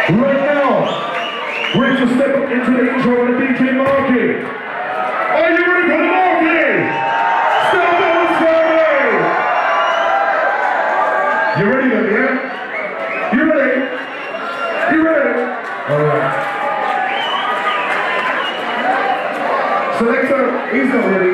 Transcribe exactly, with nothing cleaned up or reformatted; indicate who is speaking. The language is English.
Speaker 1: Right now, we're just step up into the intro of the D J Marky. Are you ready for the Marky? Step up and scary! You ready then, yeah? You ready? You ready? Alright. Selector, he's not ready.